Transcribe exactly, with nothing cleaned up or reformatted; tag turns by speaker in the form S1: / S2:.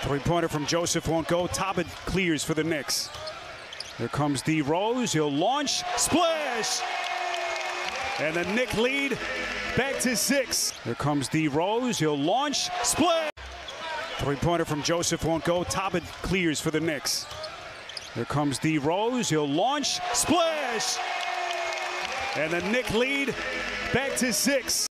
S1: Three-pointer from Joseph won't go. Top it clears for the Knicks. Here comes D Rose. He'll launch. Splash! And the Knicks lead back to six. Here comes D Rose. He'll launch. Splash! Three-pointer from Joseph won't go. Top it clears for the Knicks. Here comes D Rose. He'll launch. Splash! And the Knicks lead back to six.